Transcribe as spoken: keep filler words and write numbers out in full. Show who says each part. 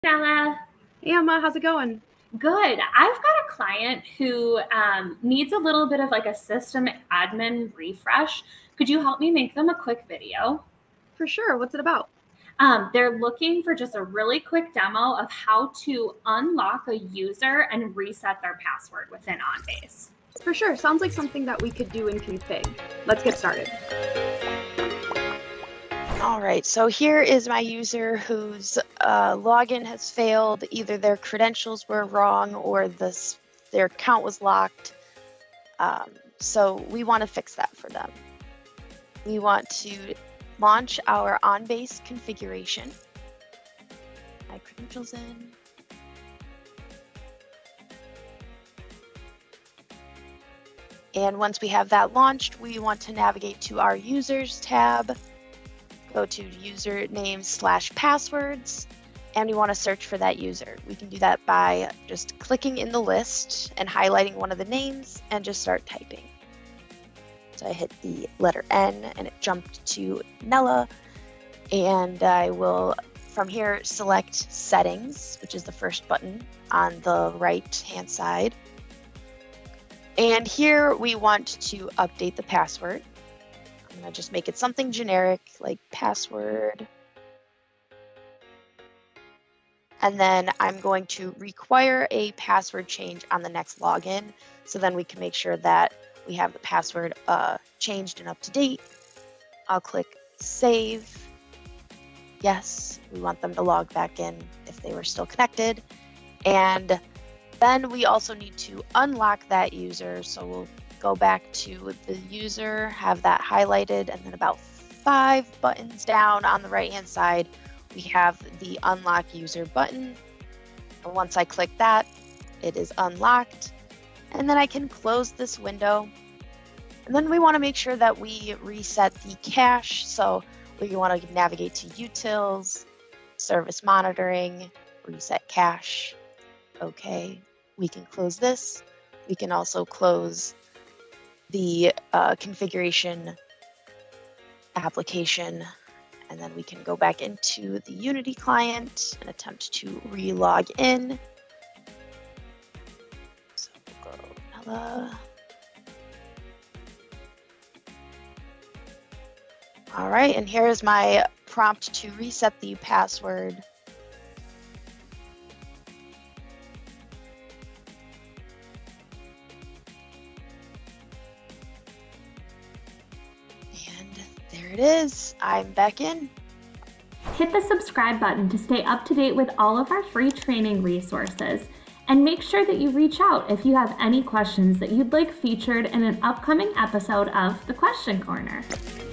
Speaker 1: Bella.
Speaker 2: Hey Emma, how's it going?
Speaker 1: Good. I've got a client who um, needs a little bit of like a system admin refresh. Could you help me make them a quick video?
Speaker 2: For sure. What's it about?
Speaker 1: Um, they're looking for just a really quick demo of how to unlock a user and reset their password within OnBase.
Speaker 2: For sure. Sounds like something that we could do in config. Let's get started.
Speaker 3: All right, so here is my user whose uh, login has failed. Either their credentials were wrong or this their account was locked. Um, so we want to fix that for them. We want to launch our OnBase configuration. My credentials in. And once we have that launched, we want to navigate to our users tab. Go to username slash passwords, and we want to search for that user. We can do that by just clicking in the list and highlighting one of the names and just start typing. So I hit the letter N and it jumped to Nella, and I will from here select settings, which is the first button on the right hand side. And here we want to update the password. I'm going to just make it something generic like password. And then I'm going to require a password change on the next login. So then we can make sure that we have the password uh, changed and up to date. I'll click save. Yes, we want them to log back in if they were still connected. And then we also need to unlock that user. So we'll go back to the user, have that highlighted, and then about five buttons down on the right hand side, we have the unlock user button. And once I click that, it is unlocked. And then I can close this window. And then we want to make sure that we reset the cache. So we want to navigate to utils, service monitoring, reset cache. Okay, we can close this. We can also close the uh, configuration application, and then we can go back into the Unity client and attempt to re-log in. So we'll go Nella. All right, and here's my prompt to reset the password. There it is. I'm back in.
Speaker 1: Hit the subscribe button to stay up to date with all of our free training resources. And make sure that you reach out if you have any questions that you'd like featured in an upcoming episode of The Question Corner.